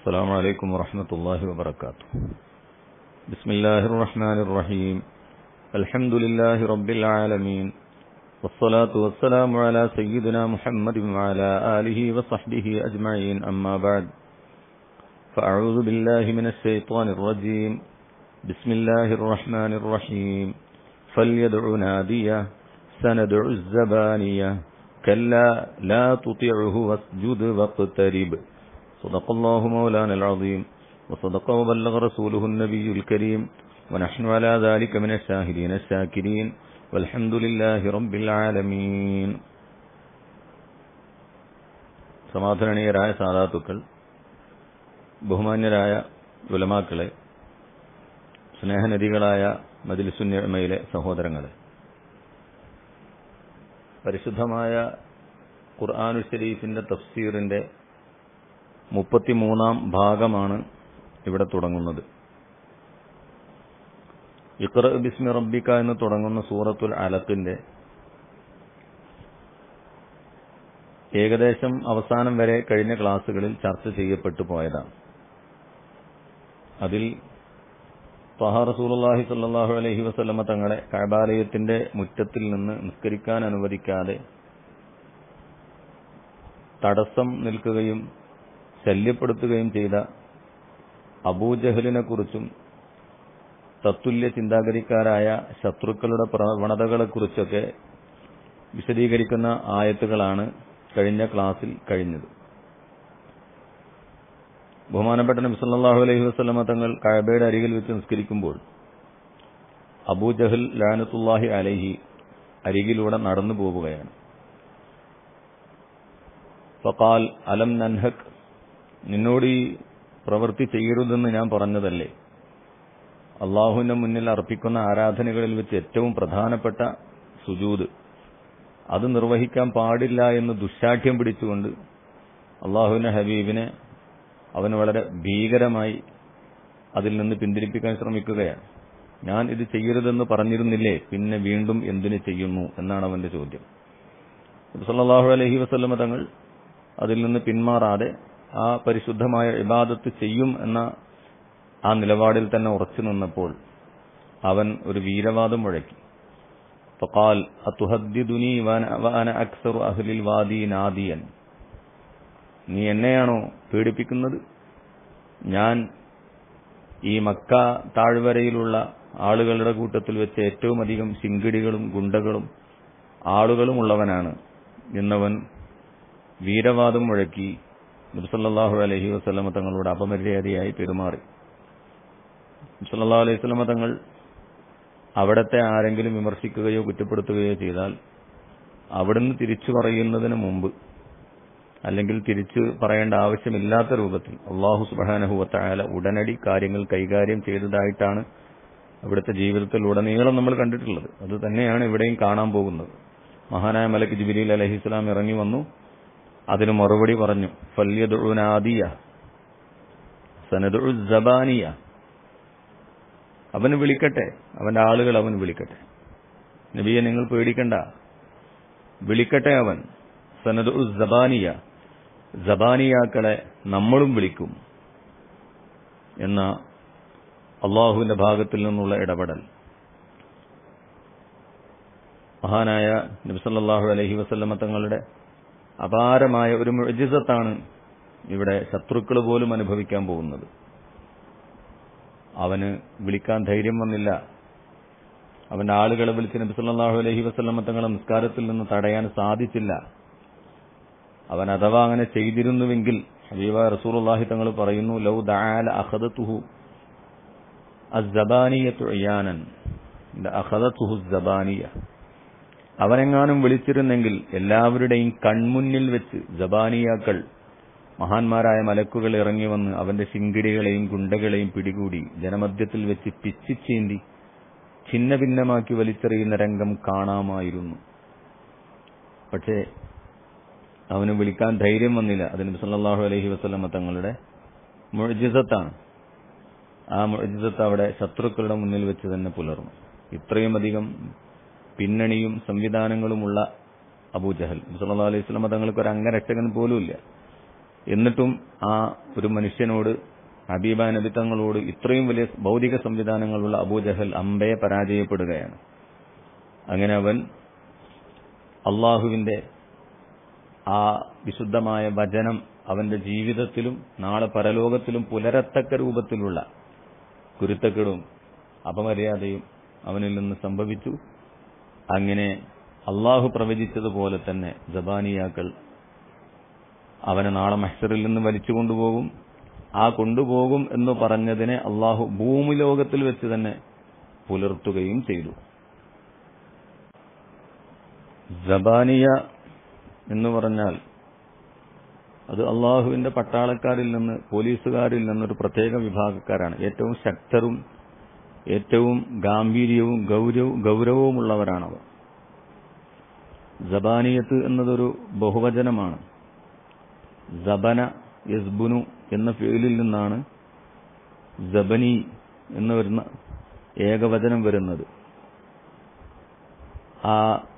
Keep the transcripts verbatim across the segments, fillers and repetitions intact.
السلام عليكم ورحمة الله وبركاته. بسم الله الرحمن الرحيم. الحمد لله رب العالمين، والصلاة والسلام على سيدنا محمد وعلى آله وصحبه أجمعين، أما بعد، فأعوذ بالله من الشيطان الرجيم. بسم الله الرحمن الرحيم. فليدع ناديه سندع الزبانية كلا لا تطعه واسجد واقترب. صدق الله مولانا العظيم، وصدق وبلغ رسوله النبي الكريم، ونحن على ذلك من الشاهدين الشاكرين، والحمد لله رب العالمين. സമാധാനീയരായ സാദാത്തുക്കൾ, ബഹുമാന്യരായ ഉലമാക്കളെ, സ്നേഹനദികളായ മജ്ലിസുൻ നിഅമയിലെ സഹോദരങ്ങളെ, പരിശുദ്ധമായ ഖുർആനുൽ ശരീഫിന്റെ തഫ്സീറിന്റെ മുപ്പത്തിമൂന്നാം ഭാഗമാണ് ഇവിടെ തുടങ്ങുന്നത്. ഇഖ്റ ബിസ്മി റബ്ബിക എന്ന് തുടങ്ങുന്ന സൂറത്തുൽ അലഖിന്റെ ഏകദേശം അവസാനം വരെ കഴിഞ്ഞ ക്ലാസുകളിൽ ചർച്ച ചെയ്യപ്പെട്ടു പോയതാണ്. അതിൽ ത്വഹ റസൂലുള്ളാഹി സ്വല്ലല്ലാഹു അലൈഹി വസല്ലമ തങ്ങളെ കഅബാലയത്തിന്റെ മുറ്റത്തിൽ നിന്ന് നിസ്കരിക്കാൻ അനുവദിക്കാതെ തടസ്സം നിൽക്കുകയും ശല്യപ്പെടുത്തുകയും ചെയ്ത അബൂജഹലിനെ കുറിച്ചും തത്തുല്യ ചിന്താഗതിക്കാരായ ശത്രുക്കളുടെ പ്രവണതകളെക്കുറിച്ചൊക്കെ വിശദീകരിക്കുന്ന ആയത്തുകളാണ് കഴിഞ്ഞ ക്ലാസ്സിൽ കഴിഞ്ഞത്. ബഹുമാനപ്പെട്ട നബി സല്ലല്ലാഹു അലൈഹി വസല്ലമ തങ്ങൾ കഅബയുടെ അരികിൽ വെച്ച് നിസ്കരിക്കുമ്പോൾ അബൂജഹൽ ലഅനത്തുല്ലാഹി അലൈഹി അരികിലൂടെ നടന്നു പോവുകയാണ്. ഫഖാൽ അലം നൻഹക്, നിന്നോട് ഈ പ്രവൃത്തി ചെയ്യരുതെന്ന് ഞാൻ പറഞ്ഞതല്ലേ? അള്ളാഹുവിന്റെ മുന്നിൽ അർപ്പിക്കുന്ന ആരാധനകളിൽ വെച്ച് ഏറ്റവും പ്രധാനപ്പെട്ട സുജൂദ്, അത് നിർവഹിക്കാൻ പാടില്ല എന്ന് ദുശ്ശാഠ്യം പിടിച്ചുകൊണ്ട് അള്ളാഹുവിന്റെ ഹബീബിനെ അവൻ വളരെ ഭീകരമായി അതിൽ നിന്ന് പിന്തിരിപ്പിക്കാൻ ശ്രമിക്കുകയാണ്. ഞാൻ ഇത് ചെയ്യരുതെന്ന് പറഞ്ഞിരുന്നില്ലേ, പിന്നെ വീണ്ടും എന്തിനു ചെയ്യുന്നു എന്നാണ് അവന്റെ ചോദ്യം. സല്ലല്ലാഹു അലൈഹി വസല്ലമ തങ്ങൾ അതിൽ നിന്ന് പിന്മാറാതെ ആ പരിശുദ്ധമായ ഇബാദത്ത് ചെയ്യും എന്ന ആ നിലപാടിൽ തന്നെ ഉറച്ചു നിന്നപ്പോൾ അവൻ ഒരു വീരവാദം മുഴക്കി. ഫഖാൽ അതുഹദ്ദിദുനി വഅന അക്സറു അഹ്ലിൽ വാദി നാദിയൻ, നീ എന്നെയാണോ പേടിപ്പിക്കുന്നത്? ഞാൻ ഈ മക്ക താഴ്വരയിലുള്ള ആളുകളുടെ കൂട്ടത്തിൽ വെച്ച് ഏറ്റവും അധികം ശിങ്കിടികളും ഗുണ്ടകളും ആളുകളും ഉള്ളവനാണ് എന്നവൻ വീരവാദം മുഴക്കി നബി സല്ലല്ലാഹു അലൈഹി വസല്ലമ തങ്ങളോട് അപമര്യാദയായി പെരുമാറി. നബി സല്ലല്ലാഹു അലൈഹി വസല്ലമ തങ്ങൾ അവിടത്തെ ആരെങ്കിലും വിമർശിക്കുകയോ കുറ്റപ്പെടുത്തുകയോ ചെയ്താൽ അവിടുന്ന് തിരിച്ചു പറയുന്നതിന് മുമ്പ്, അല്ലെങ്കിൽ തിരിച്ചു പറയേണ്ട ആവശ്യമില്ലാത്ത രൂപത്തിൽ അല്ലാഹു സുബ്ഹാനഹു വ തആല ഉടനടി കാര്യങ്ങൾ കൈകാര്യം ചെയ്തതായിട്ടാണ് അവിടുത്തെ ജീവിതത്തിൽ ഉടനീളം നമ്മൾ കണ്ടിട്ടുള്ളത്. അത് തന്നെയാണ് ഇവിടെയും കാണാൻ പോകുന്നത്. മഹാനായ മലക്ക് ജിബ്രീൽ അലൈഹിസ്സലാം ഇറങ്ങി വന്നു, അതിന് മറുപടി പറഞ്ഞു. ഫല്യദ്ഉ നാദിയ സനദ്ഉ സബാനിയ, അവന് വിളിക്കട്ടെ, അവന്റെ ആളുകൾ അവൻ വിളിക്കട്ടെ. നബിയെ, നിങ്ങൾ പേടിക്കണ്ട, വിളിക്കട്ടെ അവൻ. സനദ്ഉ സബാനിയ, സബാനിയാക്കളെ നമ്മളും വിളിക്കും എന്ന അള്ളാഹുവിന്റെ ഭാഗത്തിൽ നിന്നുള്ള ഇടപെടൽ മഹാനായ നബി സല്ലല്ലാഹു അലൈഹി വസല്ലമ തങ്ങളുടെ അപാരമായ ഒരു മുഅ്ജിസത്താണ് ഇവിടെ ശത്രുക്കൾ പോലും അനുഭവിക്കാൻ പോകുന്നത്. അവന് വിളിക്കാൻ ധൈര്യം വന്നില്ല. അവന്റെ ആളുകളെ വിളിച്ച് നബി സല്ലല്ലാഹു അലൈഹി വസല്ലമ തങ്ങളെ നിസ്കാരത്തിൽ നിന്ന് തടയാൻ സാധിച്ചില്ല. അവൻ അഥവാ അങ്ങനെ ചെയ്തിരുന്നുവെങ്കിൽ ഹബീബായ റസൂലുള്ളാഹി തങ്ങൾ പറയുന്നു, ലൗ ദഅല അഖദതുഹു അസ്സബാനിയതു ഇയാനൻ അഖദതുഹു അസ്സബാനിയ, അവനെങ്ങാനും വിളിച്ചിരുന്നെങ്കിൽ എല്ലാവരുടെയും കൺമുന്നിൽ വെച്ച് ജബാനിയാക്കൾ, മഹാന്മാരായ മലക്കുകൾ ഇറങ്ങി വന്ന് അവന്റെ ശിങ്കിടികളെയും ഗുണ്ടകളെയും പിടികൂടി ജനമധ്യത്തിൽ വെച്ച് പിച്ചിച്ചീന്തി ഛിന്ന ഭിന്നമാക്കി വലിച്ചെറിയുന്ന രംഗം കാണാമായിരുന്നു. പക്ഷേ അവന് വിളിക്കാൻ ധൈര്യം വന്നില്ല. അത് നബി സല്ലല്ലാഹു അലൈഹി വസല്ലമ തങ്ങളുടെ മുഅ്ജിസത്താണ്. ആ മുഅ്ജിസത്ത് അവിടെ ശത്രുക്കളുടെ മുന്നിൽ വെച്ച് തന്നെ പുലർന്നു. ഇത്രയും അധികം പിന്നണിയും സംവിധാനങ്ങളുമുള്ള അബൂജഹൽ, നബി സല്ലല്ലാഹു അലൈഹി വസല്ലമ തങ്ങൾക്ക് ഒരു അംഗരക്ഷകൻ പോലുമില്ല. എന്നിട്ടും ആ ഒരു മനുഷ്യനോട്, ഹബീബ നബി തങ്ങളോട് ഇത്രയും വലിയ ഭൗതിക സംവിധാനങ്ങളുള്ള അബൂജഹൽ അമ്പയെ പരാജയപ്പെടുകയാണ്. അങ്ങനെ അവൻ അള്ളാഹുവിന്റെ ആ വിശുദ്ധമായ വചനം അവന്റെ ജീവിതത്തിലും നാളെ പരലോകത്തിലും പുലരത്തക്ക രൂപത്തിലുള്ള കുരുത്തക്കെടും അപമര്യാദയും അവനിൽ നിന്ന് സംഭവിച്ചു. അങ്ങനെ അള്ളാഹു പ്രവചിച്ചതുപോലെ തന്നെ ജബാനിയാക്കൾ അവനെ നാളെ മഹ്ശറിൽ നിന്ന് വലിച്ചു കൊണ്ടുപോകും. ആ കൊണ്ടുപോകും എന്ന് പറഞ്ഞതിനെ അള്ളാഹു ഭൂമി ലോകത്തിൽ വെച്ച് തന്നെ പുലർത്തുകയും ചെയ്തു. ജബാനിയ എന്ന് പറഞ്ഞാൽ അത് അള്ളാഹുവിന്റെ പട്ടാളക്കാരിൽ നിന്ന്, പോലീസുകാരിൽ നിന്നൊരു പ്രത്യേക വിഭാഗക്കാരാണ്. ഏറ്റവും ശക്തരും ഏറ്റവും ഗാംഭീര്യവും ഗൗരവവും ഗൗരവവുമുള്ളവരാണവർ. ജബാനിയത്ത് എന്നതൊരു ബഹുവചനമാണ്. ജബന യസ്ബുനു എന്ന ഫിഇലിൽ നിന്നാണ് ജബനി എന്ന് വരുന്ന ഏകവചനം വരുന്നത്. ആ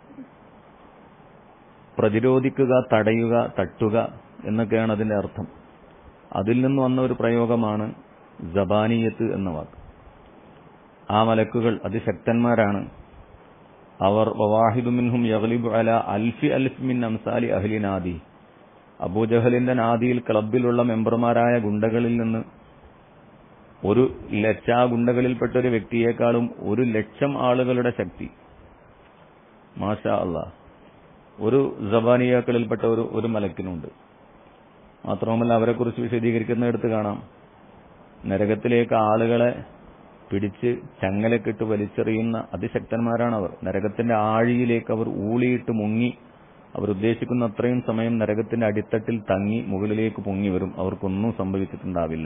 പ്രതിരോധിക്കുക, തടയുക, തട്ടുക എന്നൊക്കെയാണ് അതിന്റെ അർത്ഥം. അതിൽ നിന്ന് വന്ന ഒരു പ്രയോഗമാണ് ജബാനിയത്ത് എന്ന വാക്ക്. ആ മലക്കുകൾ അതിശക്തന്മാരാണ്. അവർ വവാഹിദു മിൻഹും യഗ്ലിബു അലാ അൽഫി അൽഫ് മിൻ അംസാലി അഹ്ലി നാദി. അബൂജഹലിന്റെ നാദിയിൽ ക്ലബിലുള്ള മെമ്പർമാരായ ഗുണ്ടകളിൽ നിന്ന് ഒരു ലക്ഷ ആ ഗുണ്ടകളിൽപ്പെട്ട ഒരു വ്യക്തിയേക്കാളും ഒരു ലക്ഷം ആളുകളുടെ ശക്തി. മാഷാ അല്ലാഹ്, ഒരു ജബാനിയാക്കളിൽപ്പെട്ട ഒരു ഒരു മലക്കിനുണ്ട്. മാത്രവുമല്ല അവരെക്കുറിച്ച് വിശദീകരിക്കുന്നിടത്ത് കാണാം, നരകത്തിലേക്ക് ആളുകളെ പിടിച്ച് ചങ്ങലക്കിട്ട് വലിച്ചെറിയുന്ന അതിശക്തന്മാരാണവർ. നരകത്തിന്റെ ആഴിയിലേക്ക് അവർ ഊളിയിട്ട് മുങ്ങി അവർ ഉദ്ദേശിക്കുന്ന അത്രയും സമയം നരകത്തിന്റെ അടിത്തട്ടിൽ തങ്ങി മുകളിലേക്ക് പൊങ്ങി വരും. അവർക്കൊന്നും സംഭവിച്ചിട്ടുണ്ടാവില്ല.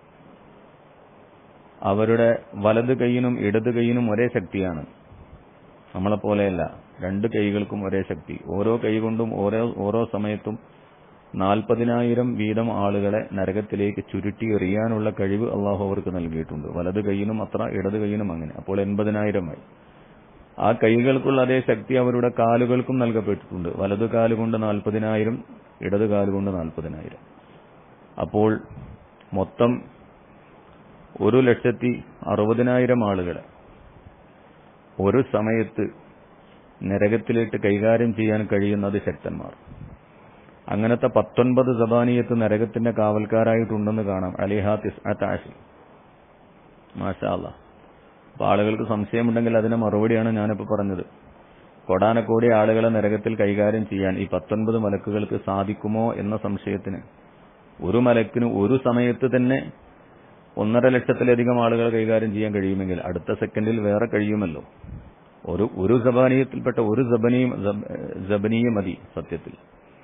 അവരുടെ വലത് കൈയിനും ഇടത് കൈയിനും ഒരേ ശക്തിയാണ്. നമ്മളെപ്പോലെയല്ല, രണ്ട് കൈകൾക്കും ഒരേ ശക്തി. ഓരോ കൈ കൊണ്ടും ഓരോ ഓരോ സമയത്തും നാൽപ്പതിനായിരം വീതം ആളുകളെ നരകത്തിലേക്ക് ചുരുട്ടി എറിയാനുള്ള കഴിവ് അള്ളാഹു അവർക്ക് നൽകിയിട്ടുണ്ട്. വലത് കൈയിനും അത്ര, ഇടത് കൈയിനും അങ്ങനെ. അപ്പോൾ എൺപതിനായിരമായി. ആ കൈകൾക്കുള്ള അതേ ശക്തി അവരുടെ കാലുകൾക്കും നൽകപ്പെട്ടിട്ടുണ്ട്. വലതു കാലുകൊണ്ട് നാൽപ്പതിനായിരം, ഇടത് കാലുകൊണ്ട് നാൽപ്പതിനായിരം. അപ്പോൾ മൊത്തം ഒരു ലക്ഷത്തി അറുപതിനായിരം ആളുകളെ ഒരു സമയത്ത് നരകത്തിലിട്ട് കൈകാര്യം ചെയ്യാൻ കഴിയുന്നത് ശക്തന്മാർ. അങ്ങനത്തെ പത്തൊൻപത് സബാനിയത്ത് നരകത്തിന്റെ കാവൽക്കാരായിട്ടുണ്ടെന്ന് കാണാം. അലിഹ തിസ്അത അശർ. മാഷാ അല്ലാഹ്. അപ്പൊ ആളുകൾക്ക് സംശയമുണ്ടെങ്കിൽ അതിന് മറുപടിയാണ് ഞാനിപ്പോൾ പറഞ്ഞത്. കോടാനക്കോടി ആളുകളെ നരകത്തിൽ കൈകാര്യം ചെയ്യാൻ ഈ പത്തൊൻപത് മലക്കുകൾക്ക് സാധിക്കുമോ എന്ന സംശയത്തിന്, ഒരു മലക്കിന് ഒരു സമയത്ത് തന്നെ ഒന്നര ലക്ഷത്തിലധികം ആളുകളെ കൈകാര്യം ചെയ്യാൻ കഴിയുമെങ്കിൽ അടുത്ത സെക്കൻഡിൽ വേറെ കഴിയുമല്ലോ. ഒരു ഒരു സബാനിയത്തിൽപ്പെട്ട ഒരു സബനിയും സബനീയ മതി സത്യത്തിൽ.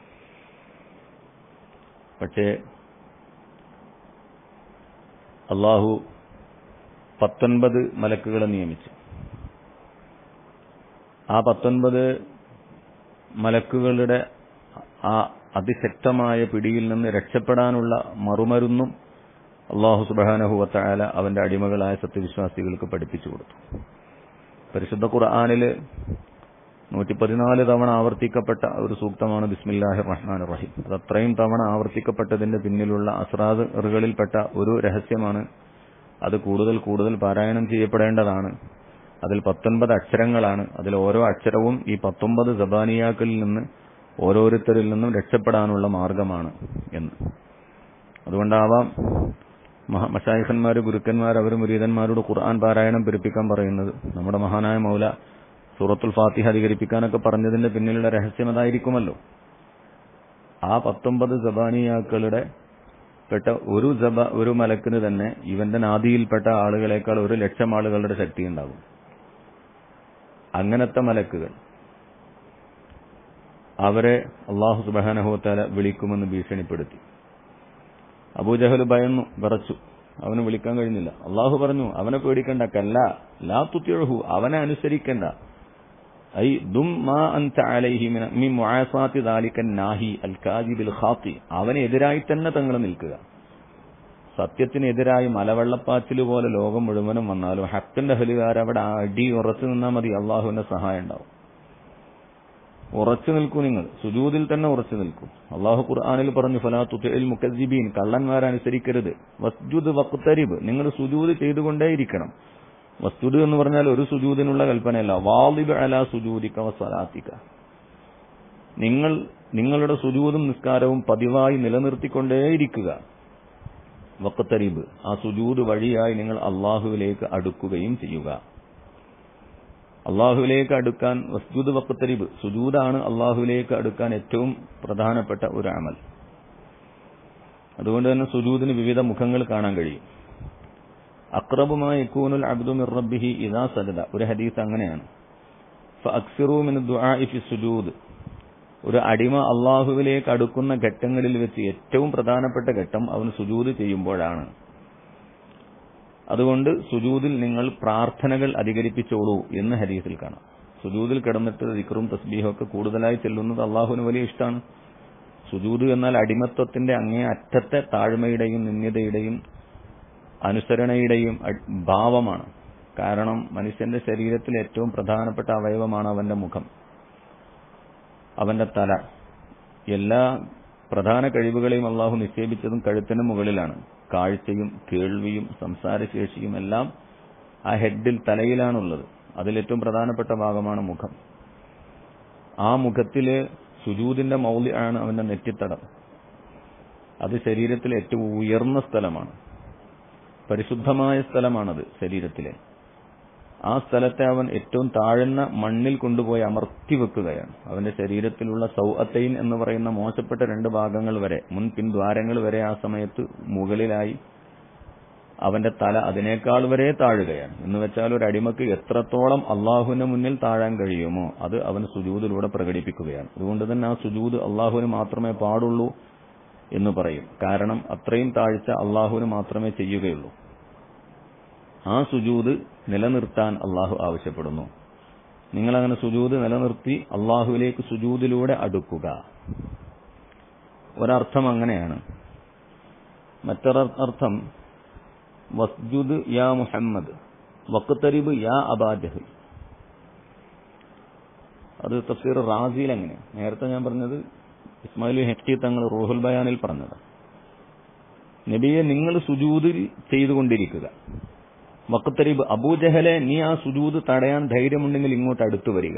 പക്ഷേ അള്ളാഹു പത്തൊൻപത് മലക്കുകളെ നിയമിച്ചു. ആ പത്തൊൻപത് മലക്കുകളുടെ ആ അതിശക്തമായ പിടിയിൽ നിന്ന് രക്ഷപ്പെടാനുള്ള മറുമരുന്നും അള്ളാഹു സുബ്ഹാനഹു വ തആല അവന്റെ അടിമകളായ സത്യവിശ്വാസികൾക്ക് പഠിപ്പിച്ചു കൊടുത്തു. പരിശുദ്ധ ഖുർആനിൽ നൂറ്റി പതിനാല് തവണ ആവർത്തിക്കപ്പെട്ട ഒരു സൂക്തമാണ് ബിസ്മില്ലാഹിർ റഹ്മാനിർ റഹീം. അത് അത്രയും തവണ ആവർത്തിക്കപ്പെട്ടതിന്റെ പിന്നിലുള്ള അസ്റാറുകളിൽപ്പെട്ട ഒരു രഹസ്യമാണ്. അത് കൂടുതൽ കൂടുതൽ പാരായണം ചെയ്യപ്പെടേണ്ടതാണ്. അതിൽ പത്തൊൻപത് അക്ഷരങ്ങളാണ്. അതിൽ ഓരോ അക്ഷരവും ഈ പത്തൊമ്പത് സബാനിയാക്കളിൽ നിന്ന് ഓരോരുത്തരിൽ നിന്നും രക്ഷപ്പെടാനുള്ള മാർഗമാണ് എന്ന്. അതുകൊണ്ടാവാം മശായിഖന്മാർ, ഗുരുക്കന്മാർ അവർ മുരീദന്മാരോട് ഖുർആൻ പാരായണം പെരുപ്പിക്കാൻ പറയുന്നത്. നമ്മുടെ മഹാനായ മൗല സൂറത്തുൽ ഫാത്തിഹ അധികരിപ്പിക്കാനൊക്കെ പറഞ്ഞതിന്റെ പിന്നിലുള്ള രഹസ്യം അതായിരിക്കുമല്ലോ. ആ പത്തൊമ്പത് സബാനിയാക്കളുടെ പെട്ട ഒരു സബ ഒരു മലക്കിന് തന്നെ ഇവന്റെ നാദിയിൽപ്പെട്ട ആളുകളെക്കാൾ ഒരു ലക്ഷം ആളുകളുടെ ശക്തി ഉണ്ടാകും. അങ്ങനത്തെ മലക്കുകൾ അവരെ അല്ലാഹു സുബ്ഹാനഹു വ തആല വിളിക്കുമെന്ന് ഭീഷണിപ്പെടുത്തി. അബൂജഹൽ ഭയന്നു, വിറച്ചു. അവന് വിളിക്കാൻ കഴിഞ്ഞില്ല. അള്ളാഹു പറഞ്ഞു, അവനെ പേടിക്കണ്ട, കല്ല ലാ തുതിഉഹു, അവനെ അനുസരിക്കണ്ട. ഐ ദും മാ അൻത അലൈഹി മിൻ മുആസാതി ദാലിക നാഹി അൽ കാദിബിൽ ഖാതി, അവനെതിരായി തന്നെ തങ്ങൾ നിൽക്കുക. സത്യത്തിനെതിരായി മലവെള്ളപ്പാച്ചിൽ പോലെ ലോകം മുഴുവനും വന്നാലും ഹക്കിന്റെ ഹലുകാർ അവിടെ അടി ഉറച്ചു നിന്നാൽ മതി, അള്ളാഹുവിന്റെ സഹായം ഉണ്ടാവും. ഉറച്ചു നിൽക്കൂ, നിങ്ങൾ സുജൂദിൽ തന്നെ ഉറച്ചു നിൽക്കൂ. അള്ളാഹു ഖുർആനിൽ പറഞ്ഞു, ഫലാ തുതിഇൽ മുകദ്ദിബീൻ, കള്ളന്മാരെ അനുസരിക്കരുത്. വസ്ജുദ് വഖ്തരിബ്, നിങ്ങൾ സുജൂദ് ചെയ്തുകൊണ്ടേയിരിക്കണം. വസ്ജുദ് എന്ന് പറഞ്ഞാൽ ഒരു സുജൂദിനുള്ള കൽപ്പനയല്ല. വാളിബ് അലാ സുജൂദിക വസലാത്തിക, നിങ്ങൾ നിങ്ങളുടെ സുജൂദും നിസ്കാരവും പതിവായി നിലനിർത്തിക്കൊണ്ടേയിരിക്കുക. വഖ്തരിബ്, ആ സുജൂദ് വഴിയായി നിങ്ങൾ അള്ളാഹുവിലേക്ക് അടുക്കുകയും ചെയ്യുക. അള്ളാഹുവിലേക്ക് അടുക്കാൻ വസ്ജുദ് വഖ്തരിബ്, സുജൂദാണ് അള്ളാഹുവിലേക്ക് അടുക്കാൻ ഏറ്റവും പ്രധാനപ്പെട്ട ഒരു അമൽ. അതുകൊണ്ട് തന്നെ സുജൂദിന് വിവിധ മുഖങ്ങൾ കാണാൻ കഴിയും. അഖ്റബു മാ യകൂനുൽ അബ്ദു മിർ റബ്ബിഹി ഇദാ സജദ, ഒരു ഹദീസ് അങ്ങനെയാണ്. ഫഅക്സിറൂ മിന ദുആഇ ഫി സുജൂദ്, ഒരു അടിമ അള്ളാഹുവിലേക്ക് അടുക്കുന്ന ഘട്ടങ്ങളിൽ വെച്ച് ഏറ്റവും പ്രധാനപ്പെട്ട ഘട്ടം അവൻ സുജൂദ് ചെയ്യുമ്പോഴാണ്. അതുകൊണ്ട് സുജൂദിൽ നിങ്ങൾ പ്രാർത്ഥനകൾ അധികരിപ്പിച്ചോളൂ എന്ന് ഹദീസിൽ കാണാം. സുജൂദിൽ കിടന്നിട്ട് ദിക്റും തസ്ബീഹും ഒക്കെ കൂടുതലായി ചെല്ലുന്നത് അള്ളാഹുവിന് വലിയ ഇഷ്ടമാണ്. സുജൂദ് എന്നാൽ അടിമത്വത്തിന്റെ അങ്ങേ അറ്റത്തെ താഴ്മയുടെയും നിന്ദ്യതയുടെയും അനുസരണയുടെയും ഭാവമാണ്. കാരണം മനുഷ്യന്റെ ശരീരത്തിൽ ഏറ്റവും പ്രധാനപ്പെട്ട അവയവമാണ് അവന്റെ മുഖം, അവന്റെ തല. എല്ലാ പ്രധാന കഴിവുകളെയും അള്ളാഹു നിക്ഷേപിച്ചതും കഴുത്തിന് മുകളിലാണ്. കാഴ്ചയും കേൾവിയും സംസാരശേഷിയും എല്ലാം ആ ഹെഡിൽ, തലയിലാണുള്ളത്. അതിലേറ്റവും പ്രധാനപ്പെട്ട ഭാഗമാണ് മുഖം. ആ മുഖത്തിലെ സുജൂദിന്റെ മൗലി ആണ് അവന്റെ നെറ്റിത്തടം. അത് ശരീരത്തിലെ ഏറ്റവും ഉയർന്ന സ്ഥലമാണ്, പരിശുദ്ധമായ സ്ഥലമാണത് ശരീരത്തിലെ. ആ സ്ഥലത്തെ അവൻ ഏറ്റവും താഴ്ന്ന മണ്ണിൽ കൊണ്ടുപോയി അമർത്തി വെക്കുകയാണ്. അവന്റെ ശരീരത്തിലുള്ള സൗഅത്തൈൻ എന്ന് പറയുന്ന മോശപ്പെട്ട രണ്ട് ഭാഗങ്ങൾ വരെ, മുൻ പിൻ ദ്വാരങ്ങൾ വരെ ആ സമയത്ത് മുകളിലായി അവന്റെ തല അതിനേക്കാൾ വരെ താഴുകയാണ്. എന്ന് വെച്ചാൽ ഒരു അടിമക്ക് എത്രത്തോളം അള്ളാഹുവിന് മുന്നിൽ താഴാൻ കഴിയുമോ അത് അവൻ സുജൂദിലൂടെ പ്രകടിപ്പിക്കുകയാണ്. അതുകൊണ്ട് തന്നെ ആ സുജൂദ് അള്ളാഹുവിന് മാത്രമേ പാടുള്ളൂ എന്ന് പറയും. കാരണം അത്രയും താഴ്ച അള്ളാഹുവിന് മാത്രമേ ചെയ്യുകയുള്ളൂ. ആ സുജൂദ് നിലനിർത്താൻ അള്ളാഹു ആവശ്യപ്പെടുന്നു. നിങ്ങളങ്ങനെ സുജൂദ് നിലനിർത്തി അള്ളാഹുവിലേക്ക് സുജൂദിലൂടെ അടുക്കുക. ഒരർത്ഥം അങ്ങനെയാണ്. മറ്റൊരർത്ഥം വസ്ജുദ് യാ മുഹമ്മദ് വഖ്തരിബ് യാ അബാ ജഹൽ. അത് തഫ്സീർ റാസിയിൽ അങ്ങനെയാണ്. നേരത്തെ ഞാൻ പറഞ്ഞത് ഇസ്മായിൽ ഹെക്ടി തങ്ങൾ റൂഹുൽ ബയാനിൽ പറഞ്ഞത്. നബിയെ, നിങ്ങൾ സുജൂദ് ചെയ്തുകൊണ്ടിരിക്കുക. വഖ്തരിബ്, അബൂജഹലെ, നീ ആ സുജൂദ് തടയാൻ ധൈര്യമുണ്ടെങ്കിൽ ഇങ്ങോട്ട് അടുത്തു വരിക.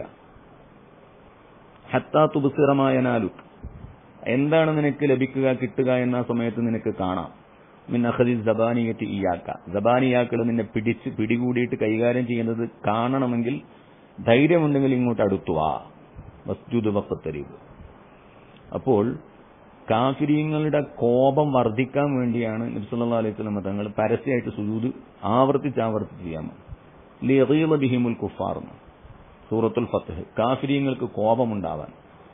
ഹത്താ തുബ്സിറ മാ യനാലുക്, എന്താണ് നിനക്ക് ലഭിക്കുക, കിട്ടുക എന്ന സമയത്ത് നിനക്ക് കാണാം. മിൻ അഖദി സബാനിയത്തി ഇയാക്ക, സബാനിയാക്കൾ നിന്നെ പിടിച്ച് പിടികൂടിയിട്ട് കൈകാര്യം ചെയ്യുന്നത് കാണണമെങ്കിൽ ധൈര്യമുണ്ടെങ്കിൽ ഇങ്ങോട്ട് അടുത്തു വാ. വസ്ജുദ് വഖ്തരിബ്. അപ്പോൾ കാഫിരീങ്ങളുടെ കോപം വർദ്ധിക്കാൻ വേണ്ടിയാണ് നബി സല്ലല്ലാഹു അലൈഹി വസല്ലം തങ്ങൾ പരസ്യമായിട്ട് സുജൂദ് ആവർത്തിച്ച് ആവർത്തിച്ച് ചെയ്യാമോ. ലിയഗീള ബിഹിമുൽ കുഫാർ, സൂറത്തുൽ ഫത്ഹ്. കാഫിരീങ്ങൾക്ക് കോപമുണ്ടാവാൻ,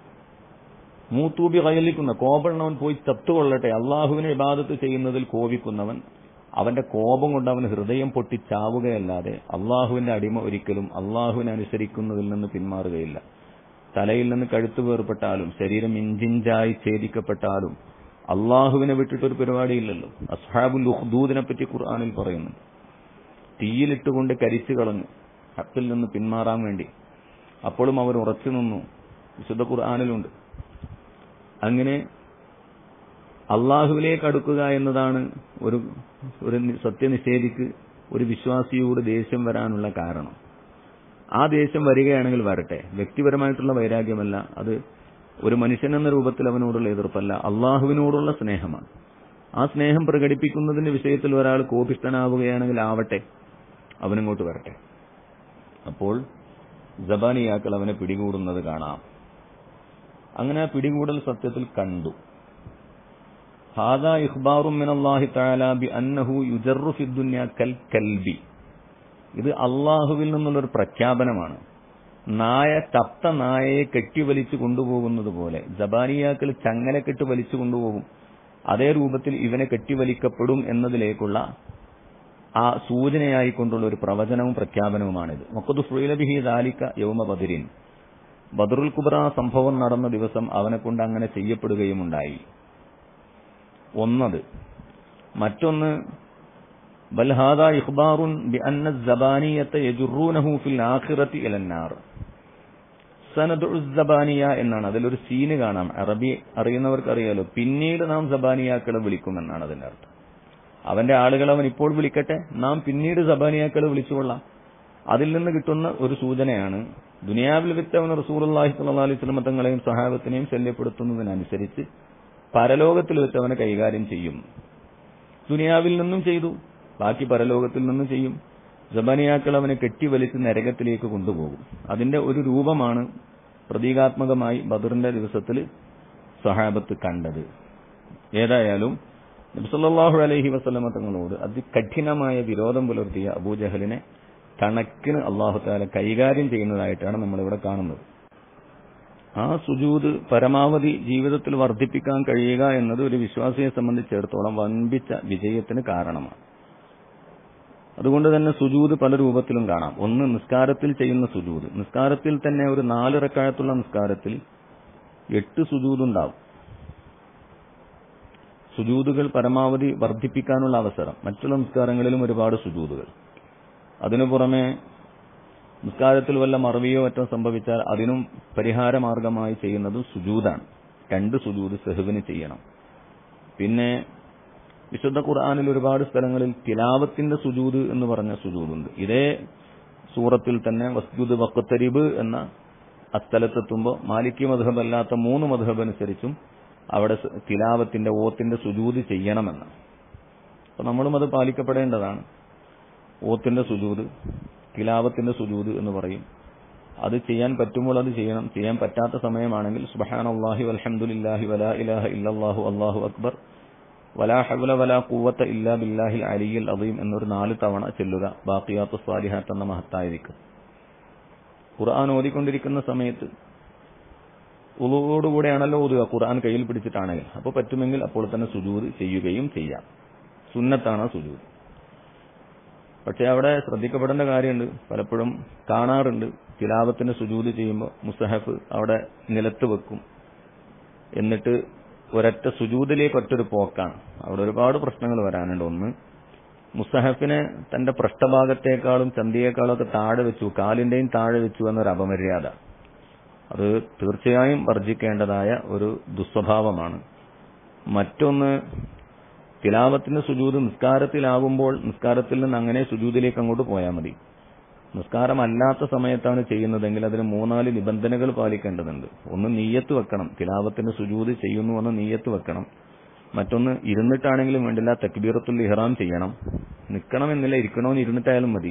മൂത്തൂബി കയലിക്കുന്ന, കോപമുള്ളവൻ പോയി ചത്തുകൊള്ളട്ടെ. അള്ളാഹുവിനെ ഇബാദത്ത് ചെയ്യുന്നതിൽ കോപിക്കുന്നവൻ, അവന്റെ കോപം കൊണ്ട് അവൻ ഹൃദയം പൊട്ടിച്ചാവുകയല്ലാതെ അള്ളാഹുവിന്റെ അടിമ ഒരിക്കലും അള്ളാഹുവിനെ അനുസരിക്കുന്നതിൽ നിന്ന് പിന്മാറുകയില്ല. തലയിൽ നിന്ന് കഴുത്ത് വേർപെട്ടാലും ശരീരം ഇഞ്ചിഞ്ചായി ഛേദിക്കപ്പെട്ടാലും അള്ളാഹുവിനെ വിട്ടിട്ടൊരു പരിപാടിയില്ലല്ലോ. അസ്ഹാബുൽ ഉഖ്ദൂദിനെ പറ്റി ഖുർആനിൽ പറയുന്നു. തീയിലിട്ടുകൊണ്ട് കരിച്ചു കളഞ്ഞു ഹക്കിൽ നിന്ന് പിന്മാറാൻ വേണ്ടി. അപ്പോഴും അവർ ഉറച്ചു നിന്നു. വിശുദ്ധ ഖുർആനിലുണ്ട്. അങ്ങനെ അള്ളാഹുവിലേക്ക് അടുക്കുക എന്നതാണ് ഒരു ഒരു സത്യനിഷേധിക്ക്, ഒരു വിശ്വാസിയോട് ദേഷ്യം വരാനുള്ള കാരണം. ആ ദേഷ്യം വരികയാണെങ്കിൽ വരട്ടെ. വ്യക്തിപരമായിട്ടുള്ള വൈരാഗ്യമല്ല, അത് ഒരു മനുഷ്യൻ എന്ന രൂപത്തിൽ അവനോടുള്ള എതിർപ്പല്ല, അള്ളാഹുവിനോടുള്ള സ്നേഹമാണ്. ആ സ്നേഹം പ്രകടിപ്പിക്കുന്നതിന്റെ വിഷയത്തിൽ ഒരാൾ കോപിഷ്ഠനാവുകയാണെങ്കിൽ ആവട്ടെ, അവനിങ്ങോട്ട് വരട്ടെ. അപ്പോൾ സബാനിയാക്കൾ അവനെ പിടികൂടുന്നത് കാണാം. അങ്ങനെ ആ പിടികൂടൽ സത്യത്തിൽ കണ്ടു. ഹാദാ ഇഖ്ബാറും മിനല്ലാഹി തആല ബി അന്നഹു യുജറു ഫിദ്ദുനിയ കൽ കൽബി. ഇത് അള്ളാഹുവിൽ നിന്നുള്ളൊരു പ്രഖ്യാപനമാണ്. നായ ചത്ത നായയെ കെട്ടിവലിച്ചു കൊണ്ടുപോകുന്നത് പോലെ ജബാനിയാക്കൾ ചങ്ങലക്കെട്ട് വലിച്ചു കൊണ്ടുപോകും. അതേ രൂപത്തിൽ ഇവനെ കെട്ടിവലിക്കപ്പെടും എന്നതിലേക്കുള്ള ആ സൂചനയായിക്കൊണ്ടുള്ള ഒരു പ്രവചനവും പ്രഖ്യാപനവുമാണിത്. മഖദു ഫുഇല ബിഹി ദാലിക യൗമ ബദരിൻ. ബദറുൽ കുബ്ര സംഭവം നടന്ന ദിവസം അവനെ കൊണ്ട് അങ്ങനെ ചെയ്യപ്പെടുകയുമുണ്ടായി. ഒന്നത്. മറ്റൊന്ന്, ബൽ ഹാദാ ഇഖ്ബാറുൻ ബിഅന്ന അസ്സബാനിയത യജുറൂനഹു ഫിൽ ആഖിറതി ഇലന്നാർ. ഫസനദുഉ സബാനിയ എന്നാണ്. അതിലൊരു സീന് കാണാം. അറബി അറിയുന്നവർക്ക് അറിയാലോ. പിന്നീട് നാം സബാനിയാക്കളെ വിളിക്കുമെന്നാണ് അതിന്റെ അർത്ഥം. അവന്റെ ആളുകൾ അവൻ ഇപ്പോൾ വിളിക്കട്ടെ, നാം പിന്നീട് സബാനിയാക്കളെ വിളിച്ചുകൊള്ളാം. അതിൽ നിന്ന് കിട്ടുന്ന ഒരു സൂചനയാണ് ദുനിയാവിൽ വെച്ച് അവൻ റസൂലുള്ളാഹി സ്വല്ലല്ലാഹു അലൈഹി വസല്ലം തങ്ങളെയും സ്വഹാബത്തിനെയും ശല്യപ്പെടുത്തുന്നതിനനുസരിച്ച് പരലോകത്തിൽ വെച്ച് അവനെ കൈകാര്യം ചെയ്യും. ദുനിയാവിൽ നിന്നും ചെയ്തു, ബാക്കി പരലോകത്തിൽ നിന്നും ചെയ്യും. സബാനിയാക്കൾ അവനെ കെട്ടിവലിച്ച് നരകത്തിലേക്ക് കൊണ്ടുപോകും. അതിന്റെ ഒരു രൂപമാണ് പ്രതീകാത്മകമായി ബദറിന്റെ ദിവസത്തിൽ സ്വഹാബത്ത് കണ്ടത്. ഏതായാലും നബി സല്ലല്ലാഹു അലൈഹി വസല്ലം തങ്ങളോട് അതികഠിനമായ വിരോധം പുലർത്തിയ അബൂജഹലിനെ കണക്കിന് അല്ലാഹു തആല കൈകാര്യം ചെയ്യുന്നതായിട്ടാണ് നമ്മളിവിടെ കാണുന്നത്. ആ സുജൂദ് പരമാവധി ജീവിതത്തിൽ വർദ്ധിപ്പിക്കാൻ കഴിയുക എന്നത് ഒരു വിശ്വാസിയെ സംബന്ധിച്ചിടത്തോളം വൻപിച്ച വിജയത്തിന് കാരണമാണ്. അതുകൊണ്ട് തന്നെ സുജൂദ് പല രൂപത്തിലും കാണാം. ഒന്ന്, നിസ്കാരത്തിൽ ചെയ്യുന്ന സുജൂദ്. നിസ്കാരത്തിൽ തന്നെ ഒരു നാല് റക്അത്തുള്ള നിസ്കാരത്തിൽ എട്ട് സുജൂദുണ്ടാവും. സുജൂദുകൾ പരമാവധി വർദ്ധിപ്പിക്കാനുള്ള അവസരം. മറ്റുള്ള നിസ്കാരങ്ങളിലും ഒരുപാട് സുജൂദുകൾ. അതിനു പുറമെ നിസ്കാരത്തിൽ വല്ല മറവിയോ മറ്റോ സംഭവിച്ചാൽ അതിനും പരിഹാരമാർഗമായി ചെയ്യുന്നത് സുജൂദാണ്. രണ്ട് സുജൂദ് സഹ്വിന് ചെയ്യണം. പിന്നെ വിശുദ്ധ ഖുർആനിൽ ഒരുപാട് സ്ഥലങ്ങളിൽ തിലാവത്തിന്റെ സുജൂദ് എന്ന് പറഞ്ഞ സുജൂദുണ്ട്. ഇതേ സൂറത്തിൽ തന്നെ വസ്ജുദ് വഖ്തരിബ് എന്ന അസ്ഥലത്തെത്തുമ്പോൾ മാലിക്കി മദ്ഹബ് അല്ലാത്ത മൂന്ന് മദ്ഹബ് അനുസരിച്ചും അവിടെ തിലാവത്തിന്റെ ഓത്തിന്റെ സുജൂദ് ചെയ്യണമെന്ന്. അപ്പൊ നമ്മളും അത് പാലിക്കപ്പെടേണ്ടതാണ്. ഓത്തിന്റെ സുജൂദ്, തിലാവത്തിന്റെ സുജൂദ് എന്ന് പറയും. അത് ചെയ്യാൻ പറ്റുമ്പോൾ അത് ചെയ്യണം. ചെയ്യാൻ പറ്റാത്ത സമയമാണെങ്കിൽ സുബ്ഹാനല്ലാഹി വൽഹംദുലില്ലാഹി വലാ ഇലാഹ ഇല്ലല്ലാഹു അല്ലാഹു അക്ബർ വലാ ഹൗല വലാ ഖുവത ഇല്ലാ ബില്ലാഹിൽ അലിയ്യിൽ അദീം എന്നൊരു നാല് തവണ ചൊല്ലുക. ബാഖിയാത്തുസ് സ്വാലിഹാത്ത് എന്ന മഹത്തായ ദിക്ർ ഖുർആൻ ഓതിക്കൊണ്ടിരിക്കുന്ന സമയത്ത് ഉളുവോടുകൂടെയാണല്ലോ ഓതുക, ഖുർആൻ കയ്യിൽ പിടിച്ചിട്ടാണെങ്കിൽ. അപ്പോൾ പറ്റുമെങ്കിൽ അപ്പോൾ തന്നെ സുജൂദ് ചെയ്യുകയും ചെയ്യാം. സുന്നത്താണ് സുജൂദ്. പക്ഷെ അവിടെ ശ്രദ്ധിക്കപ്പെടേണ്ട കാര്യമുണ്ട്. പലപ്പോഴും കാണാറുണ്ട് തിലാവത്തിന് സുജൂദ് ചെയ്യുമ്പോൾ മുസ്ഹഫ് അവിടെ നിലത്ത് വെക്കും, എന്നിട്ട് ഒരൊറ്റ സുജൂദിലേക്ക് ഒറ്റൊരു പോക്കാണ്. അവിടെ ഒരുപാട് പ്രശ്നങ്ങൾ വരാനുണ്ട്. ഒന്ന്, മുസ്ഹഫിനെ തന്റെ പൃഷ്ഠഭാഗത്തേക്കാളും ചന്തിയേക്കാളും ഒക്കെ താഴെ വെച്ചു, കാലിന്റെയും താഴെ വെച്ചു എന്നൊരു അപമര്യാദ. അത് തീർച്ചയായും വർജിക്കേണ്ടതായ ഒരു ദുസ്വഭാവമാണ്. മറ്റൊന്ന്, തിലാവത്തിന്റെ സുജൂദ് നിസ്കാരത്തിലാകുമ്പോൾ നിസ്കാരത്തിൽ നിന്ന് അങ്ങനെ സുജൂദിലേക്ക് അങ്ങോട്ട് പോയാൽ മതി. നിസ്കാരമല്ലാത്ത സമയത്താണ് ചെയ്യുന്നതെങ്കിൽ അതിന് മൂന്നാല് നിബന്ധനകൾ പാലിക്കേണ്ടതുണ്ട്. ഒന്ന്, നീയത്ത് വെക്കണം. തിലാവത്തിന്റെ സുജൂദ് ചെയ്യുന്നു എന്ന് നീയത്ത് വെക്കണം. മറ്റൊന്ന്, ഇരുന്നിട്ടാണെങ്കിലും വേണ്ടില്ല തക്ബീറത്തുൽ ഇഹ്റാം ചെയ്യണം. നിൽക്കണമെന്നില്ല, ഇരിക്കണമെന്ന് ഇരുന്നിട്ടായാലും മതി.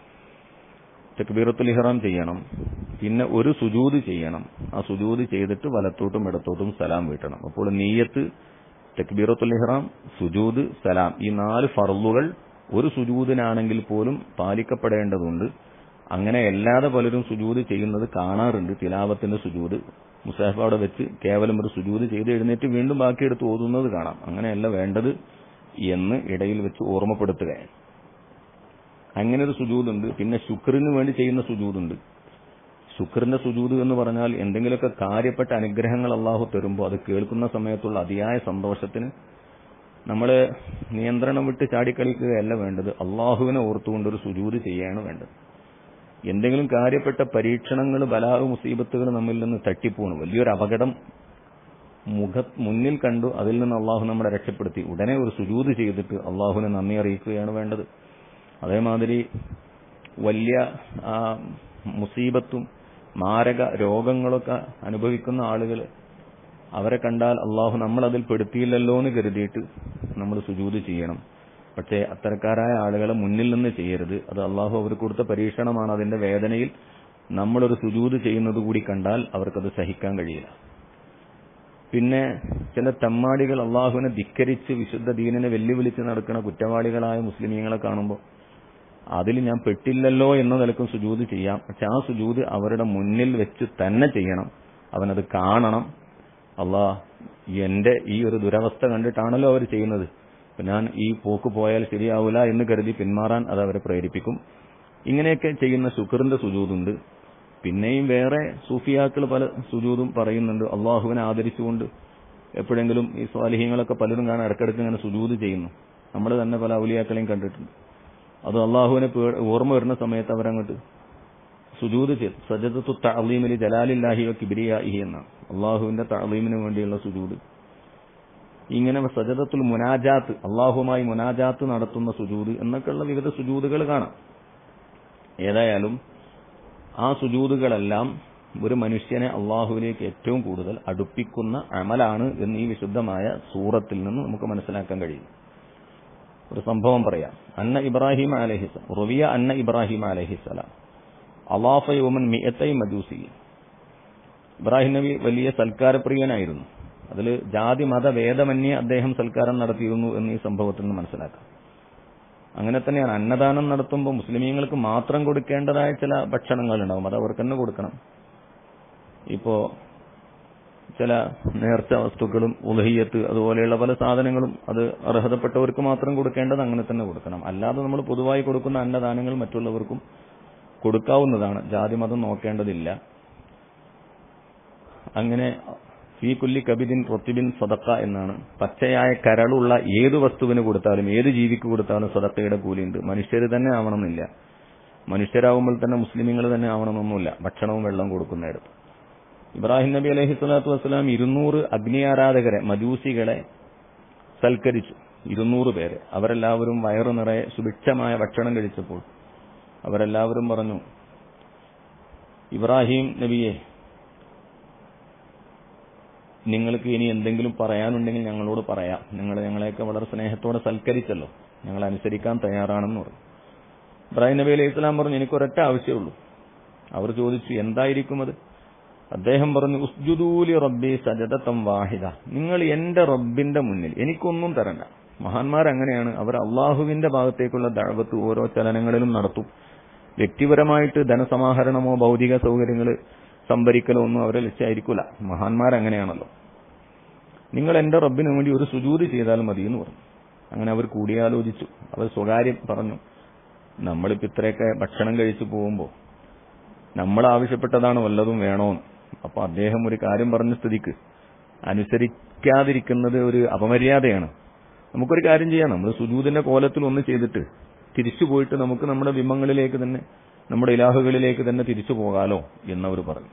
തക്ബീറത്തുൽ ഇഹ്റാം ചെയ്യണം. പിന്നെ ഒരു സുജൂദ് ചെയ്യണം. ആ സുജൂദ് ചെയ്തിട്ട് വലത്തോട്ടും ഇടത്തോട്ടും സലാം വീട്ടണം. അപ്പോൾ നീയത്ത്, തക്ബീറത്തുൽ ഇഹ്റാം, സുജൂദ്, സലാം, ഈ നാല് ഫർളുകൾ ഒരു സുജൂദിനാണെങ്കിൽ പോലും പാലിക്കപ്പെടേണ്ടതുണ്ട്. അങ്ങനെ അല്ലാതെ പലരും സുജൂദ് ചെയ്യുന്നത് കാണാറുണ്ട്. തിലാവത്തിന്റെ സുജൂദ് മുസാഫ് അവിടെ വെച്ച് കേവലം ഒരു സുജൂദ് ചെയ്ത് എഴുന്നേറ്റ് വീണ്ടും ബാക്കിയെടുത്ത് ഓതുന്നത് കാണാം. അങ്ങനെയല്ല വേണ്ടത് എന്ന് ഇടയിൽ വെച്ച് ഓർമ്മപ്പെടുത്തുകയാണ്. അങ്ങനെ ഒരു സുജൂദുണ്ട്. പിന്നെ ശുക്രിന് വേണ്ടി ചെയ്യുന്ന സുജൂദുണ്ട്. ശുക്രിന്റെ സുജൂദ് എന്ന് പറഞ്ഞാൽ എന്തെങ്കിലുമൊക്കെ കാര്യപ്പെട്ട അനുഗ്രഹങ്ങൾ അള്ളാഹു തരുമ്പോൾ അത് കേൾക്കുന്ന സമയത്തുള്ള അതിയായ സന്തോഷത്തിന് നമ്മൾ നിയന്ത്രണം വിട്ട് ചാടിക്കളിക്കുകയല്ല വേണ്ടത്. അള്ളാഹുവിനെ ഓർത്തുകൊണ്ടൊരു സുജൂദ് ചെയ്യാണ് വേണ്ടത്. എന്തെങ്കിലും കാര്യപ്പെട്ട പരീക്ഷണങ്ങൾ, ബലാഹ്, മുസീബത്തുകൾ നമ്മിൽ നിന്ന് തട്ടിപ്പോണു, വലിയൊരു അപകടം മുഖ മുന്നിൽ കണ്ടു, അതിൽ നിന്ന് അള്ളാഹു നമ്മളെ രക്ഷപ്പെടുത്തി, ഉടനെ ഒരു സുജൂദ് ചെയ്തിട്ട് അള്ളാഹുവിനെ നന്ദി അറിയിക്കുകയാണ് വേണ്ടത്. അതേമാതിരി വലിയ മുസീബത്തും മാരക രോഗങ്ങളൊക്കെ അനുഭവിക്കുന്ന ആളുകൾ, അവരെ കണ്ടാൽ അള്ളാഹു നമ്മളതിൽ പെടുത്തിയില്ലല്ലോ എന്ന് കരുതിയിട്ട് നമ്മൾ സുജൂദ് ചെയ്യണം. പക്ഷേ അത്തരക്കാരായ ആളുകളെ മുന്നിൽ നിന്ന് ചെയ്യരുത്. അത് അള്ളാഹു അവർക്ക് കൊടുത്ത പരീക്ഷണമാണ്. അതിന്റെ വേദനയിൽ നമ്മളൊരു സുജൂദ് ചെയ്യുന്നത് കൂടി കണ്ടാൽ അവർക്കത് സഹിക്കാൻ കഴിയില്ല. പിന്നെ ചില തെമ്മാടികൾ അള്ളാഹുവിനെ ധിക്കരിച്ച് വിശുദ്ധ ദീനിനെ വെല്ലുവിളിച്ച് നടക്കുന്ന കുറ്റവാളികളായ മുസ്ലിമീങ്ങളെ കാണുമ്പോൾ അതിൽ ഞാൻ പെട്ടില്ലല്ലോ എന്ന നിലക്കും സുജൂദ് ചെയ്യാം. പക്ഷെ ആ സുജൂദ് അവരുടെ മുന്നിൽ വെച്ച് തന്നെ ചെയ്യണം. അവനത് കാണണം. അള്ളാഹ് എന്റെ ഈ ഒരു ദുരവസ്ഥ കണ്ടിട്ടാണല്ലോ അവർ ചെയ്യുന്നത്, ഞാൻ ഈ പോക്ക് പോയാൽ ശരിയാവില്ല എന്ന് കരുതി പിന്മാറാൻ അത് അവരെ പ്രേരിപ്പിക്കും. ഇങ്ങനെയൊക്കെ ചെയ്യുന്ന ശുക്റിന്റെ സുജൂദുണ്ട്. പിന്നെയും വേറെ സൂഫിയാക്കൾ പല സുജൂദും പറയുന്നുണ്ട്. അള്ളാഹുവിനെ ആദരിച്ചുകൊണ്ട് എപ്പോഴെങ്കിലും ഈ സ്വാലിഹ്യങ്ങളൊക്കെ പലരും കാണാൻ ഇടക്കിടക്ക് ഇങ്ങനെ സുജൂദ് ചെയ്യുന്നു. നമ്മൾ തന്നെ പല ഔലിയാക്കളെയും കണ്ടിട്ടുണ്ട്. അത് അള്ളാഹുവിനെ ഓർമ്മ വരുന്ന സമയത്ത് അവരങ്ങോട്ട് സുജൂദ് ചെയ്തു. സജദത്തു തഅളീമി ജലാലില്ലാഹി വ കിബ്രിയാഇഹി എന്നാണ്, അള്ളാഹുവിന്റെ തഅളീമിന് വേണ്ടിയുള്ള സുജൂദ്. ഇങ്ങനെ സജദത്തുൽ മുനാജാത്ത്, അള്ളാഹുമായി മുനാജാത്ത് നടത്തുന്ന സുജൂദ് എന്നൊക്കെയുള്ള വിവിധ സുജൂദുകൾ കാണാം. ഏതായാലും ആ സുജൂദുകളെല്ലാം ഒരു മനുഷ്യനെ അള്ളാഹുവിലേക്ക് ഏറ്റവും കൂടുതൽ അടുപ്പിക്കുന്ന അമലാണ് എന്ന് ഈ വിശുദ്ധമായ സൂറത്തിൽ നിന്ന് നമുക്ക് മനസ്സിലാക്കാൻ കഴിയും. ഒരു സംഭവം പറയാം. അന്ന ഇബ്രാഹിം അലൈഹിസ്സലാം റുവിയ അന്ന ഇബ്രാഹിം അലൈഹിസ്സലാം അലാഫ യൗമൻ മിഅത്തൈ മജൂസി. ഇബ്രാഹിം നബി വലിയ സൽക്കാരപ്രിയനായിരുന്നു. അതിൽ ജാതി മത ഭേദമന്യേ അദ്ദേഹം സൽക്കാരം നടത്തിയിരുന്നു എന്ന് ഈ സംഭവത്തിൽ നിന്ന് മനസ്സിലാക്കാം. അങ്ങനെ തന്നെയാണ് അന്നദാനം നടത്തുമ്പോൾ മുസ്ലിമീങ്ങൾക്ക് മാത്രം കൊടുക്കേണ്ടതായ ചില ഭക്ഷണങ്ങളുണ്ടാവും, അത് അവർക്ക് തന്നെ കൊടുക്കണം. ഇപ്പോ ചില നേർച്ച വസ്തുക്കളും ഉലഹിയത്ത് അതുപോലെയുള്ള പല സാധനങ്ങളും അത് അർഹതപ്പെട്ടവർക്ക് മാത്രം കൊടുക്കേണ്ടത് അങ്ങനെ തന്നെ കൊടുക്കണം. അല്ലാതെ നമ്മൾ പൊതുവായി കൊടുക്കുന്ന അന്നദാനങ്ങൾ മറ്റുള്ളവർക്കും കൊടുക്കാവുന്നതാണ്, ജാതി മതം നോക്കേണ്ടതില്ല. അങ്ങനെ ഫീ കുല്ലി കബിദിൻ റൊത്തിബിൻ സദക്ക എന്നാണ്. പച്ചയായ കരളുള്ള ഏത് വസ്തുവിന് കൊടുത്താലും ഏത് ജീവിക്ക് കൊടുത്താലും സദക്കയുടെ കൂലിയുണ്ട്. മനുഷ്യർ തന്നെ ആവണമെന്നില്ല, മനുഷ്യരാകുമ്പോൾ തന്നെ മുസ്ലിമീങ്ങൾ തന്നെ ആവണമെന്നൊന്നുമില്ല ഭക്ഷണവും വെള്ളവും കൊടുക്കുന്നിടത്ത്. ഇബ്രാഹിം നബി അലൈഹി സ്വലാത്തു വസ്സലാം ഇരുന്നൂറ് അഗ്നി ആരാധകരെ മജൂസികളെ സൽക്കരിച്ചു, ഇരുന്നൂറ് പേരെ. അവരെല്ലാവരും വയറു നിറയെ സുഭിക്ഷമായ ഭക്ഷണം കഴിച്ചപ്പോൾ അവരെല്ലാവരും പറഞ്ഞു, ഇബ്രാഹിം നബിയെ, നിങ്ങൾക്ക് ഇനി എന്തെങ്കിലും പറയാനുണ്ടെങ്കിൽ ഞങ്ങളോട് പറയാം, നിങ്ങൾ ഞങ്ങളെയൊക്കെ വളരെ സ്നേഹത്തോടെ സൽക്കരിച്ചല്ലോ, ഞങ്ങൾ അനുസരിക്കാൻ തയ്യാറാണെന്ന് പറഞ്ഞു. ഇബ്രാഹിം നബി അലൈഹി സ്വലാം പറഞ്ഞു, എനിക്കൊരൊറ്റ ആവശ്യമുള്ളൂ. അവർ ചോദിച്ചു, എന്തായിരിക്കും അത്? അദ്ദേഹം പറഞ്ഞു, ഉസ്ജുദൂലി റബ്ബി സജദതൻ വാഹിദ. നിങ്ങൾ എന്റെ റബ്ബിന്റെ മുന്നിൽ എനിക്കൊന്നും തരണ്ട. മഹാന്മാരങ്ങനെയാണ്, അവർ അള്ളാഹുവിന്റെ ഭാഗത്തേക്കുള്ള ദഅവത്ത് ഓരോ ചലനങ്ങളിലും നടത്തും. വ്യക്തിപരമായിട്ട് ധനസമാഹരണമോ ഭൗതിക സൗകര്യങ്ങൾ സംഭരിക്കലോ ഒന്നും അവരെ ലക്ഷ്യമായിരിക്കില്ല. മഹാന്മാരങ്ങനെയാണല്ലോ. നിങ്ങൾ എന്റെ റബ്ബിന് വേണ്ടി ഒരു സുജൂദ് ചെയ്താൽ മതി എന്ന് പറഞ്ഞു. അങ്ങനെ അവർ കൂടിയാലോചിച്ചു. അവർ സ്വകാര്യം പറഞ്ഞു, നമ്മളിപ്പോ ഇത്രയൊക്കെ ഭക്ഷണം കഴിച്ചു പോകുമ്പോൾ നമ്മൾ ആവശ്യപ്പെട്ടതാണ് വല്ലതും വേണോന്ന്. അപ്പൊ അദ്ദേഹം ഒരു കാര്യം പറഞ്ഞ സ്ഥിതിക്ക് അനുസരിക്കാതിരിക്കുന്നത് ഒരു അപമര്യാദയാണ്. നമുക്കൊരു കാര്യം ചെയ്യാം, നമ്മൾ സുജൂദിന്റെ കോലത്തിൽ ഒന്ന് ചെയ്തിട്ട് തിരിച്ചു പോയിട്ട് നമുക്ക് നമ്മുടെ ബിംബങ്ങളിലേക്ക് തന്നെ, നമ്മുടെ ഇലാഹുകളിലേക്ക് തന്നെ തിരിച്ചു പോകാലോ എന്നവർ പറഞ്ഞു.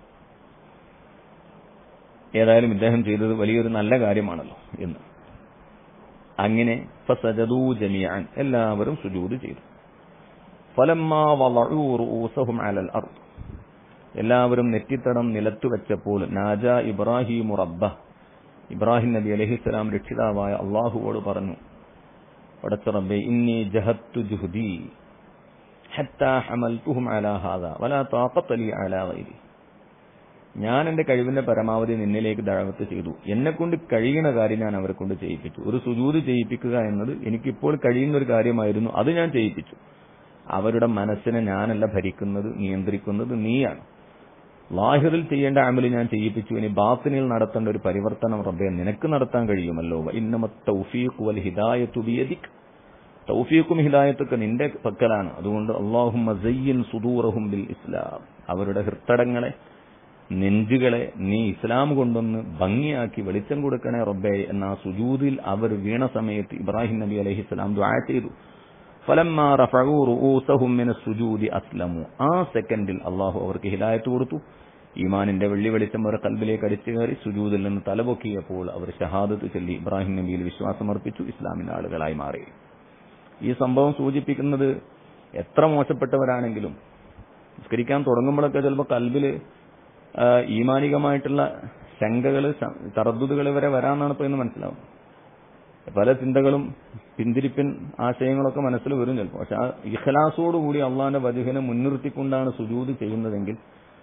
ഏതായാലും ഇദ്ദേഹം ചെയ്തത് വലിയൊരു നല്ല കാര്യമാണല്ലോ എന്ന്. അങ്ങനെ ഫസജദൂ ജമീഅൻ, എല്ലാവരും സുജൂദ് ചെയ്തു. ഫലമ്മാ വളഉ റൂസഹും അലൽ അർദ്, എല്ലാവരും നെറ്റിത്തടം നിലത്തു വെച്ചപ്പോൾ നാജ ഇബ്രാഹിമു റബ്ബ, ഇബ്രാഹിം നബി അലൈഹിസ്സലാം രക്ഷിതാവായ അള്ളാഹുവോട് പറഞ്ഞു, പടച്ച റബ്ബേ, ഇന്നി ജഹദ്തു ജുഹ്ദി ഹത്താ ഹമൽതുഹും അലാ ഹാദാ വലാ താഖത ലി അലാ ഗൈരി. ഞാൻ എന്റെ കഴിവിന്റെ പരമാവധി നിന്നിലേക്ക് ദഅവത്ത് ചെയ്തു. എന്നെ കൊണ്ട് കഴിയുന്ന കാര്യം ഞാൻ അവരെ കൊണ്ട് ചെയ്യിപ്പിച്ചു. ഒരു സുജൂദ് ചെയ്യിപ്പിക്കുക എന്നത് എനിക്കിപ്പോൾ കഴിയുന്ന ഒരു കാര്യമായിരുന്നു, അത് ഞാൻ ചെയ്യിപ്പിച്ചു. അവരുടെ മനസ്സിനെ ഞാനല്ല ഭരിക്കുന്നത്, നിയന്ത്രിക്കുന്നത് നീയാണ്. ലാഹിറിൽ ചെയ്യേണ്ട അമല് ഞാൻ ചെയ്യിപ്പിച്ചു, ഇനി ബാത്തിനിൽ നടത്തേണ്ട ഒരു പരിവർത്തനം റബ്ബേ നിനക്ക് നടത്താൻ കഴിയുമല്ലോ. ഇന്നമത് തൗഫീഖ് വൽ ഹിദായത്തു ബിയദിക്, തൗഫീഖും ഹിദായത്തൊക്കെ നിന്റെ പക്കലാണ്. അതുകൊണ്ട് അല്ലാഹുമ്മ സയ്യിൻ സുദൂറഹും ബിൽ ഇസ്ലാം, അവരുടെ ഹൃത്തടങ്ങളെ, നെഞ്ചുകളെ നീ ഇസ്ലാം കൊണ്ടൊന്ന് ഭംഗിയാക്കി വെളിച്ചം കൊടുക്കണേ റബ്ബേ എന്ന സുജൂദിൽ അവർ വീണ സമയത്ത് ഇബ്രാഹിം നബി അലൈഹിസ്സലാം ദുആ ചെയ്തു. ഫലമ്മാ റഫഉ റൂസഹും മിനസ് സുജൂദി അസ്ലമു, ആ സെക്കൻഡിൽ അള്ളാഹു അവർക്ക് ഹിദായത്ത് കൊടുത്തു. ഈമാനിന്റെ വെള്ളി വെളിച്ചം അവരുടെ കൽബിലേക്ക് അടിച്ചു കയറി. സുജൂദിൽ നിന്ന് തലപൊക്കിയപ്പോൾ അവർ ഷഹാദത്ത് ചൊല്ലി ഇബ്രാഹിം നബിയിൽ വിശ്വാസം അർപ്പിച്ചു, ഇസ്ലാമിന്റെ ആളുകളായി മാറി. ഈ സംഭവം സൂചിപ്പിക്കുന്നത് എത്ര മോശപ്പെട്ടവരാണെങ്കിലും നിസ്കരിക്കാൻ തുടങ്ങുമ്പോഴൊക്കെ ചിലപ്പോൾ കൽബില് ഈമാനികമായിട്ടുള്ള ശങ്കകള്, തറദ്ദുദുകൾ വരെ വരാമെന്നാണ് ഇപ്പൊ ഇന്ന് മനസ്സിലാവും. പല ചിന്തകളും പിന്തിരിപ്പിൻ ആശയങ്ങളൊക്കെ മനസ്സിൽ വരും ചിലപ്പോൾ. പക്ഷെ ആ ഇഖ്ലാസോടുകൂടി അള്ളാന്റെ വജഹിനെ മുൻനിർത്തിക്കൊണ്ടാണ് സുജൂദ് ചെയ്യുന്നതെങ്കിൽ,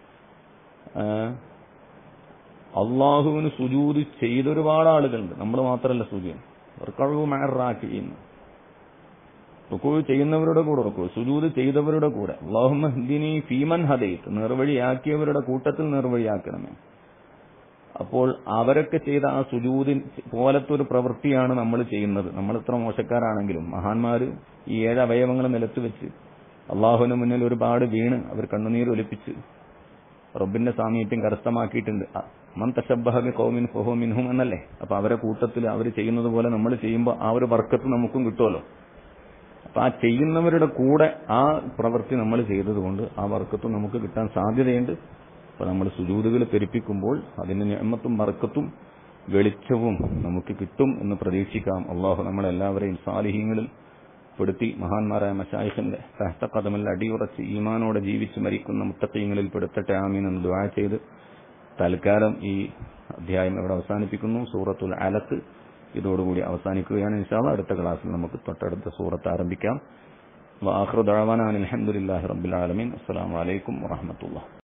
അള്ളാഹുവിന് സുജൂദ് ചെയ്തൊരുപാട് ആളുകളുണ്ട്, നമ്മൾ മാത്രമല്ല സുജൂദ്. റക്കഉ മഅർ റാക്കിഈൻ, റുക്കൂ ചെയ്യുന്നവരുടെ കൂടെ റുക്കൂ, സുജൂദ് ചെയ്തവരുടെ കൂടെ. അല്ലാഹുമ്മ ഹ്ദിനി ഫീമൻ ഹദൈത്, നേർവഴിയാക്കിയവരുടെ കൂട്ടത്തിൽ നേർവഴിയാക്കണമേ. അപ്പോൾ അവരൊക്കെ ചെയ്ത ആ സുജൂദിൻ പോലത്തെ ഒരു പ്രവൃത്തിയാണ് നമ്മൾ ചെയ്യുന്നത്. നമ്മൾ ഇത്ര മോശക്കാരാണെങ്കിലും മഹാന്മാര് ഈ ഏഴ് അവയവങ്ങൾ നിലത്ത് വെച്ച് അള്ളാഹുവിന് മുന്നിൽ ഒരുപാട് വീണ് അവർ കണ്ണുനീർ ഒലിപ്പിച്ച് റബ്ബിന്റെ സാമീപ്യം കരസ്ഥമാക്കിയിട്ടുണ്ട്. മൻ തശബ്ബഹ ബിഖൗമിൻ ഫഹുവ മിൻഹും എന്നല്ലേ. അപ്പൊ അവരെ കൂട്ടത്തിൽ അവർ ചെയ്യുന്നത് പോലെ നമ്മൾ ചെയ്യുമ്പോൾ ആ ഒരു ബർക്കത്ത് നമുക്കും കിട്ടുമല്ലോ. അപ്പൊ ആ ചെയ്യുന്നവരുടെ കൂടെ ആ പ്രവൃത്തി നമ്മൾ ചെയ്തതുകൊണ്ട് ആ ബർക്കത്തും നമുക്ക് കിട്ടാൻ സാധ്യതയുണ്ട്. അപ്പൊ നമ്മൾ സുജൂദുകൾ പെരുപ്പിക്കുമ്പോൾ അതിന്റെ നിഅമത്തും ബർക്കത്തും വെളിച്ചവും നമുക്ക് കിട്ടും എന്ന് പ്രതീക്ഷിക്കാം. അള്ളാഹു നമ്മളെല്ലാവരെയും സാലിഹീങ്ങളിൽ പെടുത്തി മഹാന്മാരായ മശായിഖിന്റെ തഹ്ത ഖദമിൽ അടിയുറച്ച് ഈമാനോടെ ജീവിച്ച് മരിക്കുന്ന മുത്തഖീങ്ങളിൽ പെടുത്തട്ടെ. ആമീൻ എന്ന് ദുആ ചെയ്ത് തൽക്കാലം ഈ അധ്യായം ഇവിടെ അവസാനിപ്പിക്കുന്നു. സൂറത്തുൽ അലഖ് ഇതോടുകൂടി അവസാനിക്കുകയാണ്. ഇൻഷാ അല്ലാഹ് അടുത്ത ക്ലാസ്സിൽ നമുക്ക് തൊട്ടടുത്ത സൂറത്ത് ആരംഭിക്കാം. വആഖിറു ദഅവാനാ അൽഹംദുലില്ലാഹി റബ്ബിൽ ആലമീൻ. അസ്സലാമു അലൈക്കും വറഹ്മത്തുള്ളാഹി.